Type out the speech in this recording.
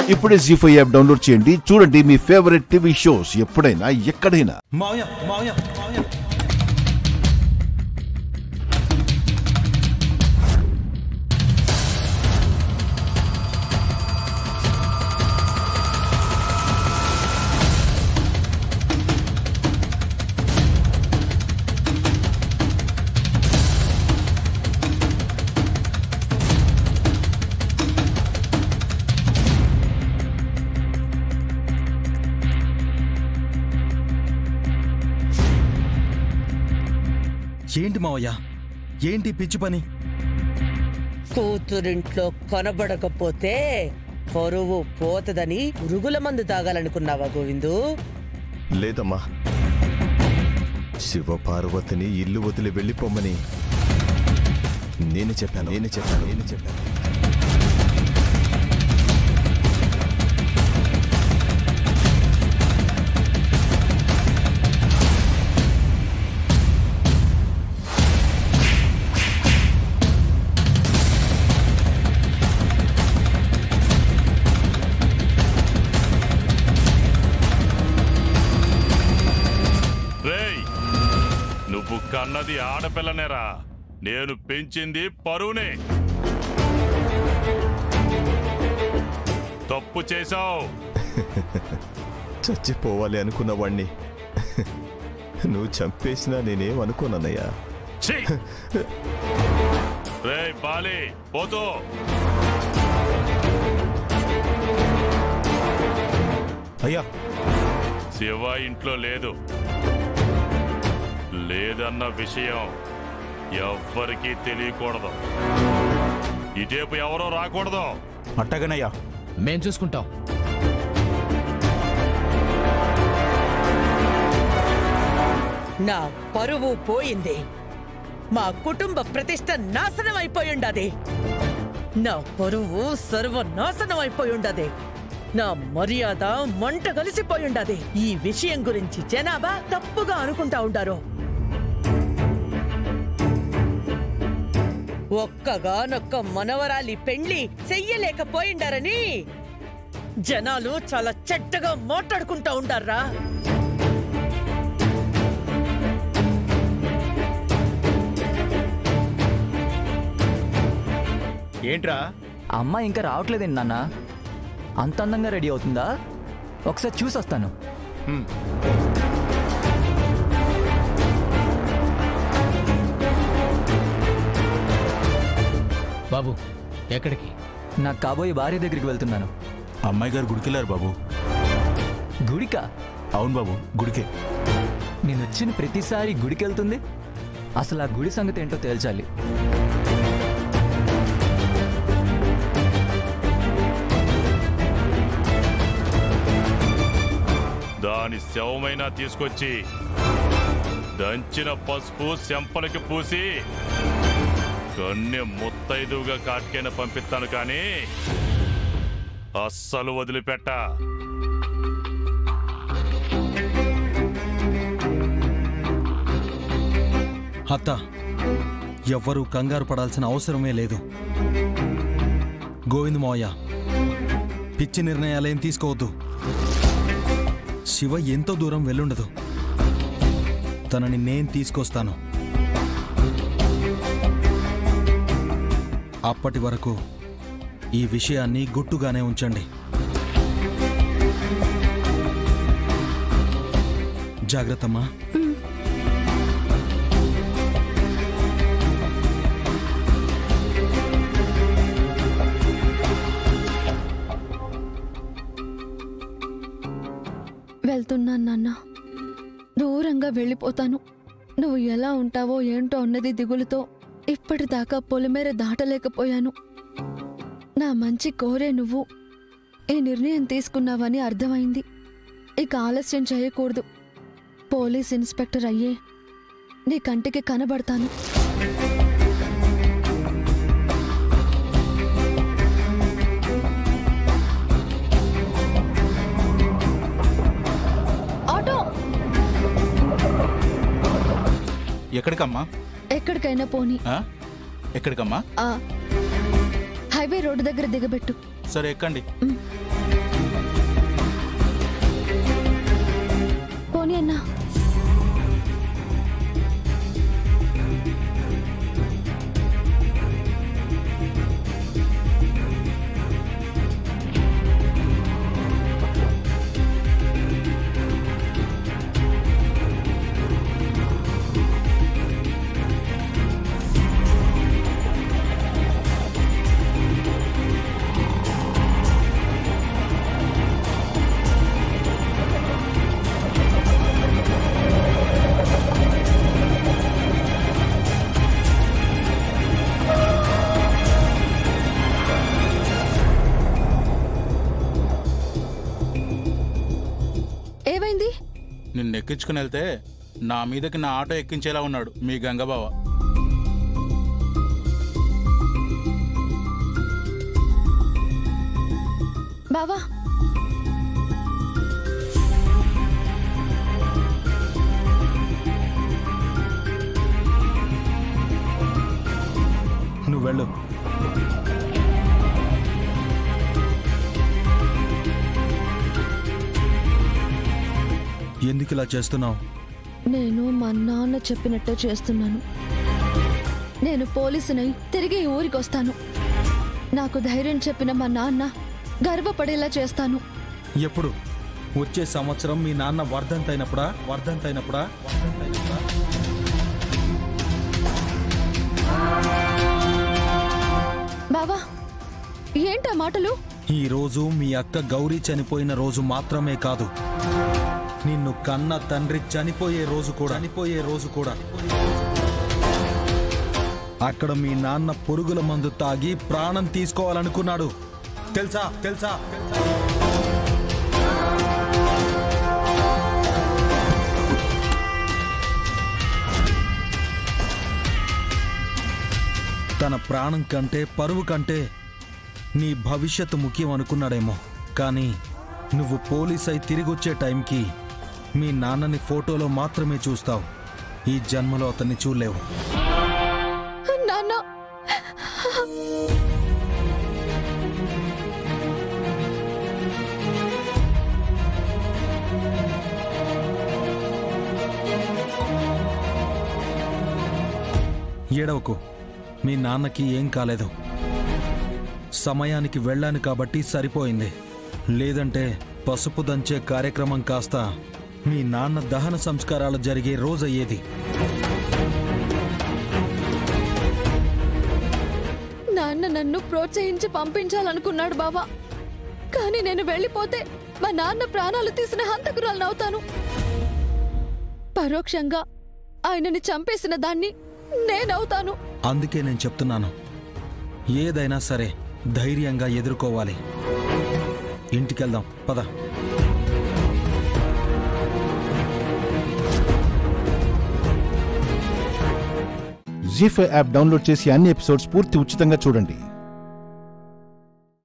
ఇప్పుడే జీ5 app download చేయండి. చూడండి మీ ఫేవరెట్ టీవీ షోస్ ఎప్పుడైనా ఎక్కడైనా. ఏంటి మావయ్య, ఏంటి పిచ్చి పని? కూతురింట్లో కనబడకపోతే పరువు పోతదని పురుగుల మందు తాగాలనుకున్నావా గోవిందు? లేదమ్మా, శివ పార్వతిని ఇల్లు వదిలి వెళ్ళిపోమని నేను చెప్పాను. నువ్వు కన్నది ఆడపిల్లనేరా, నేను పెంచింది పరువునే. తప్పు చేశావు. చచ్చిపోవాలి అనుకున్న వాణ్ణి నువ్వు చంపేసినా నేనేం అనుకోనన్నయ్యా. రేయ్ బాలి, పోతూ అయ్యా, శివ ఇంట్లో లేదన్న విషయం ఎవ్వరికీ తెలియకూడదు. ఇటేపు ఎవరో రాకూడదు. అట్టగనయ్యా, మేం చూసుకుంటాం. నా పరువు పోయింది, మా కుటుంబ ప్రతిష్ట నాశనం అయిపోయిండది, నా పరువు సర్వనాశనం అయిపోయిండది, నా మర్యాద మంట కలిసిపోయిండది. ఈ విషయం గురించి జనాభా తప్పుగా అనుకుంటా ఉండారు. ఒక్కగానొక్క మనవరాలి పెండ్లి చెయ్యలేకపోయిండారని జనాలు చాలా చెడ్డగా మాట్లాడుకుంటా ఉండారా. ఏంట్రా అమ్మ ఇంకా రావట్లేదండి నాన్న. అంత అందంగా రెడీ అవుతుందా? ఒకసారి చూసొస్తాను. బాబు, ఎక్కడికి? నా కాబోయే భార్య దగ్గరికి వెళ్తున్నాను. అమ్మాయి గారు గుడికెళ్ళారు బాబు. గుడికా? అవును బాబు, గుడికే. నేను వచ్చిన ప్రతిసారి గుడికి వెళ్తుంది. అసలు ఆ గుడి సంగతి ఏంటో తేల్చాలి. దాని శవమైనా తీసుకొచ్చి దంచిన పసుపు చెంపలకి పూసి కన్నె ముత్తైదుగా కాటికైనా పంపిస్తాను, కానీ అస్సలు వదిలిపెట్ట. అత్త, ఎవ్వరూ కంగారు పడాల్సిన అవసరమే లేదు. గోవింద్ మావయ్య, పిచ్చి నిర్ణయాలేం తీసుకోవద్దు. శివ ఎంతో దూరం వెళ్ళుండదు. తనని నేను తీసుకొస్తాను. అప్పటి వరకు ఈ విషయాన్ని గుట్టుగానే ఉంచండి. జాగ్రత్తమ్మా. వెళ్తున్నాను నాన్న, దూరంగా వెళ్ళిపోతాను. నువ్వు ఎలా ఉంటావో ఏంటో అన్నది దిగులుతో ఇప్పటిదాకా పొలిమేర దాటలేకపోయాను. నా మంచి కోరే నువ్వు ఈ నిర్ణయం తీసుకున్నావని అర్థమైంది. ఇక ఆలస్యం చేయకూడదు. పోలీస్ ఇన్స్పెక్టర్ అయ్యే నీ కంటికి కనబడతాను. ఆటో! ఎక్కడికమ్మా? ఎక్కడికైనా పోనీ. ఎక్కడికమ్మా? హైవే రోడ్డు దగ్గర దిగబెట్టు. సరే, ఎక్కండి. అన్నా. ఏమైంది? నిన్ను ఎక్కించుకుని వెళ్తే నా మీదకి నా ఆటో ఎక్కించేలా ఉన్నాడు మీ గంగబావ. బావా, నువ్వు వెళ్ళు. ఎందుకు ఇలా చేస్తున్నావు? నేను మా నాన్న చెప్పినట్టే చేస్తున్నాను. నేను పోలీసునై తిరిగి ఈ ఊరికి వస్తాను. నాకు ధైర్యం చెప్పిన మా నాన్న గర్వపడేలా చేస్తాను. ఎప్పుడు? వచ్చే సంవత్సరం మీ నాన్న వర్ధంతైనప్పుడా? బావా, ఏంటా మాటలు? ఈ రోజు మీ అక్క గౌరీ చనిపోయిన రోజు మాత్రమే కాదు, నిన్ను కన్న తండ్రి చనిపోయే రోజు కూడా. అక్కడ మీ నాన్న పురుగుల మందు తాగి ప్రాణం తీసుకోవాలనుకున్నాడు. తెలుసా? తన ప్రాణం కంటే, పరువు కంటే నీ భవిష్యత్తు ముఖ్యం అనుకున్నాడేమో. కానీ నువ్వు పోలీస్ అయి తిరిగొచ్చే టైంకి మీ నాన్నని ఫోటోలో మాత్రమే చూస్తావు. ఈ జన్మలో అతన్ని చూడలేవు. నాన్న, ఏడవకు, మీ నాన్నకి ఏం కాలేదు. సమయానికి వెళ్ళాను కాబట్టి సరిపోయింది. లేదంటే పసుపు దంచే కార్యక్రమం కాస్త మీ నాన్న దహన సంస్కారాలు జరిగే రోజయ్యేది. నాన్న నన్ను ప్రోత్సహించి పంపించాలనుకున్నాడు బావా. కానీ నేను వెళ్ళిపోతే మా నాన్న ప్రాణాలు తీసిన హంతకురాలనవుతాను. పరోక్షంగా ఆయనని చంపేసిన దాన్ని నేనవుతాను. అందుకే నేను చెప్తున్నాను, ఏదైనా సరే ధైర్యంగా ఎదుర్కోవాలి. ఇంటికెళ్దాం, పద. జీ5 యాప్ డౌన్లోడ్ చేసి అన్ని ఎపిసోడ్స్ పూర్తి ఉచితంగా చూడండి.